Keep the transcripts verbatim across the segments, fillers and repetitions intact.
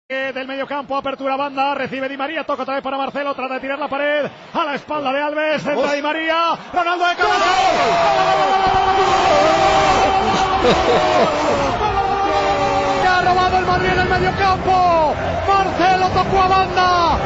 Del medio campo, apertura banda, recibe Di María, toca otra vez para Marcelo, trata de tirar la pared, a la espalda de Alves, entra Di María, Ronaldo de cabeza. Ha robado el Madrid en el medio campo, Marcelo tocó a banda.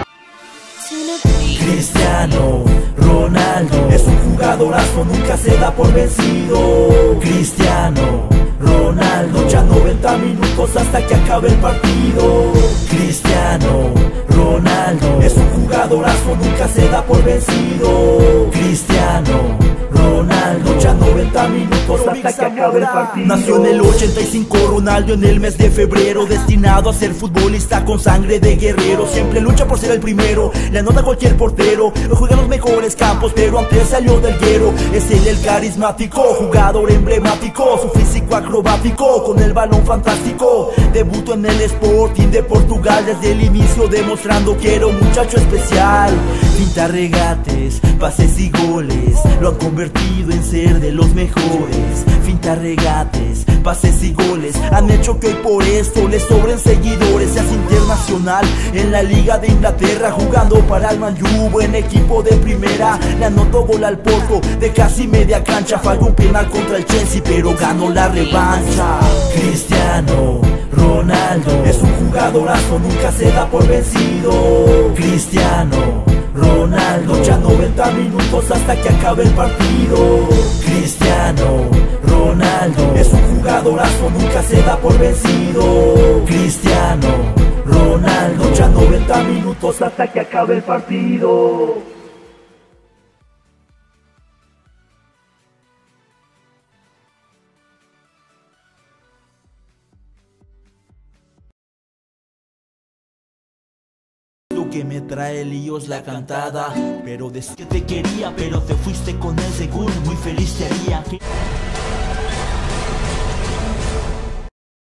Cristiano Ronaldo es un jugadorazo, nunca se da por vencido. Cristiano Ronaldo, ya noventa minutos hasta que acabe el partido. Cristiano Ronaldo es un jugadorazo, nunca se da por vencido. Cristiano Ronaldo, ya noventa minutos hasta que acabe el partido. Nació en el ochenta y cinco Ronaldo en el mes de febrero, destinado a ser futbolista con sangre de guerrero. Siempre lucha por ser el primero, le anota cualquier portero, juega en los mejores campos, pero antes salió del hierro. Es él el carismático, jugador emblemático, su físico acrobático, con el balón fantástico. Debutó en el Sporting de Portugal desde el inicio, demostrando que era un muchacho especial. Pinta regates, pases y goles, lo han convertido en ser de los mejores. Finta regates, pases y goles han hecho que hoy por esto le sobren seguidores. Se hace internacional en la Liga de Inglaterra, jugando para el Man U, buen equipo de primera. Le anotó gol al Porto de casi media cancha, falló un penal contra el Chelsea pero ganó la revancha. Cristiano Ronaldo es un jugadorazo, nunca se da por vencido. Cristiano Ronaldo, ya noventa minutos hasta que acabe el partido. Cristiano Ronaldo es un jugadorazo, nunca se da por vencido. Cristiano Ronaldo, ya noventa minutos hasta que acabe el partido. Que me trae líos la cantada, pero desde que te quería, pero te fuiste con él seguro, muy feliz te haría.